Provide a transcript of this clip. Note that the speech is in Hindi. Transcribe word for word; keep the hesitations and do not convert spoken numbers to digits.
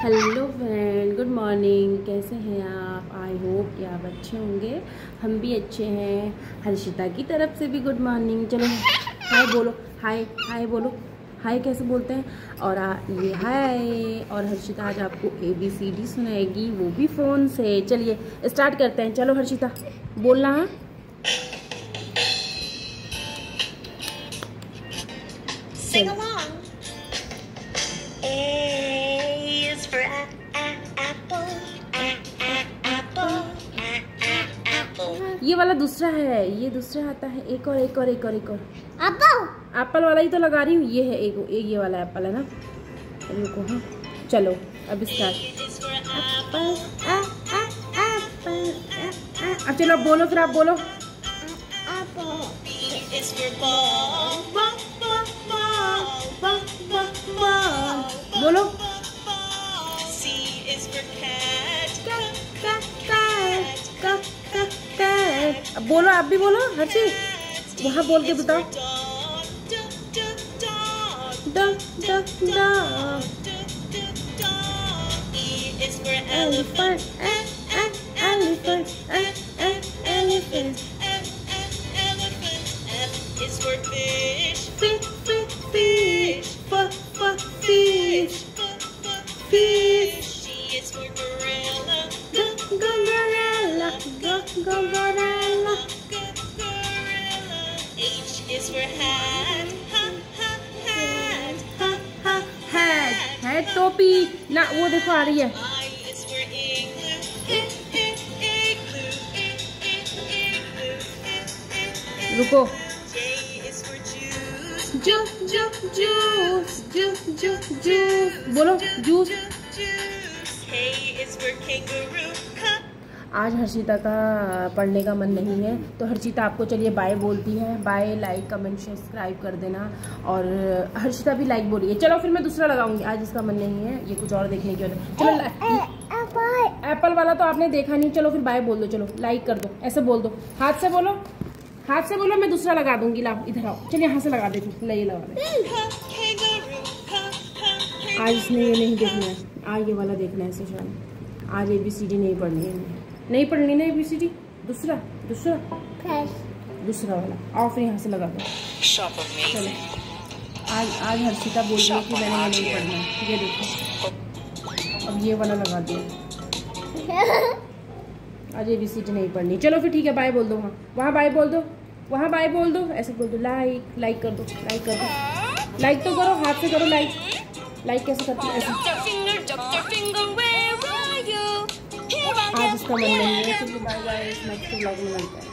Hello friend, good morning. कैसे हैं आप? आई होप कि आप अच्छे होंगे। हम भी अच्छे हैं। हर्षिता की तरफ से भी गुड मॉर्निंग। चलो हाय बोलो, हाय हाय बोलो। हाय कैसे बोलते हैं? और आ, ये हाय। और हर्षिता आज आपको ए बी सी डी सुनाएगी, वो भी फ़ोन से। चलिए स्टार्ट करते हैं। चलो हर्षिता बोलना। हाँ Sing along. A is for a, a, apple. A, a, apple. A, a, apple. ये वाला दूसरा है, ये दूसरा आता है। एक और एक और एक और एक और Apple. एप्पल वाला ही तो लगा रही हूँ। ये है एक, एक ये वाला एप्पल है ना। रुको, हाँ चलो अब start. A is for apple. Apple आ, आ, एप्पल आ, आ। अब चलो अब बोलो, फिर आप बोलो। Apple. B is for ball. Ball, ball, ball. Ball, ball, ball. बोलो। C is for cat. Cat cat cat cat cat cat. अब बोलो, आप भी बोलो हर्षी। वहाँ बोल के बताओ। Dog. Dog, dog, dog. Dog dog dog. E is for elephant. Elephant elephant elephant. F is for fish. Fish fish fish fish fish fish. G is for gorilla. Go go gorilla, go go gorilla. Gorilla. H is for hat. Ha ha hat. हा हा हैट हैट टोपी ना, वो देखो आ रही है। I is for igloo. I- I- igloo. I- I- igloo. रुको। J is for juice. जू जू जूस जू जू जूस बोलो। Juice. Juice. K is for kangaroo. Ka. आज हर्षिता का पढ़ने का मन नहीं है, तो हर्षिता आपको चलिए बाय बोलती है। बाय, लाइक कमेंट सब्सक्राइब कर देना। और हर्षिता भी लाइक बोलिए। चलो फिर मैं दूसरा लगाऊंगी, आज इसका मन नहीं है, ये कुछ और देखने की वजह। चलो एप्पल वाला तो आपने देखा नहीं। चलो फिर बाय बोल दो। चलो लाइक कर दो, ऐसे बोल दो। हाथ से बोलो, हाथ से बोलो। मैं दूसरा लगा दूंगी। लाओ इधर आओ। चलिए यहाँ से लगा देती हूँ। ले ये लगा दे। Ka. Kangaroo. Ka. Ka. आज इसने ये नहीं देखना है, आज ये वाला देखना है इसे शायद। आज ए बी सी डी नहीं पढ़नी है, नहीं पढ़नी ना ए बी सी डी। दूसरा दूसरा दूसरा वाला आओ, फिर यहाँ से लगा दो। Shop चलो आज आज हर्षिता बोल रही है कि मैंने ये नहीं पढ़ना है। ये देखो, अब ये वाला लगा दिया। आज ए बी सी डी नहीं पढ़नी। चलो फिर ठीक है, बाय बोल दो। वहाँ वहाँ बाय बोल दो, वहाँ बाय बोल दो। ऐसे बोल दो। लाइक लाइक कर दो, लाइक कर दो। लाइक तो करो, हाथ से करो लाइक। लाइक कैसे करती है? ऐसे। आज इसका मन नहीं है। चलिए बाय बाय, नेक्स्ट व्लॉग में मिलते हैं।